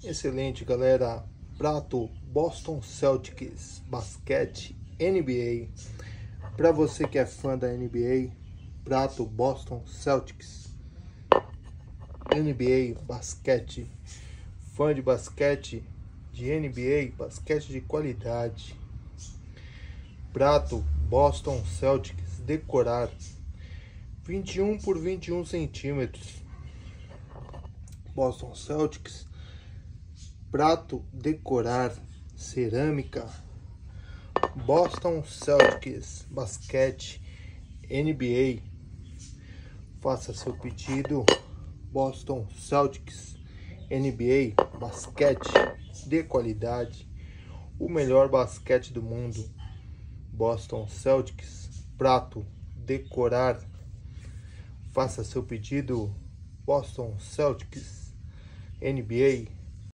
Excelente, galera. Prato Boston Celtics basquete NBA. Para você que é fã da NBA, prato Boston Celtics NBA basquete. Fã de basquete de NBA, basquete de qualidade. Prato Boston Celtics decorar 21 por 21 centímetros. Boston Celtics prato decorar cerâmica. Boston Celtics basquete NBA. Faça seu pedido. Boston Celtics NBA basquete de qualidade, o melhor basquete do mundo. Boston Celtics prato decorar. Faça seu pedido. Boston Celtics NBA